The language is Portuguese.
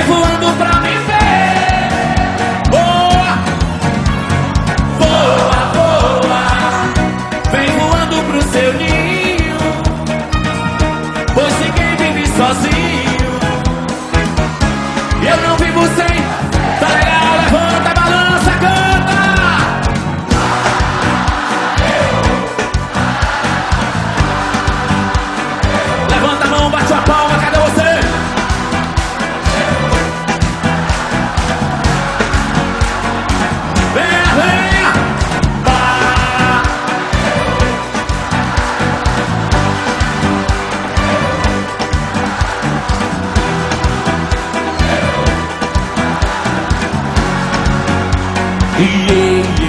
voando pra me ver. Voa, voa, voa. Vem voando pro seu ninho, pois ninguém vive sozinho. Eu não vivo sem. Tá legal, levanta, balança, canta. Levanta a mão, bate a palma, cadê você? Venha, venha. Yeah, yeah.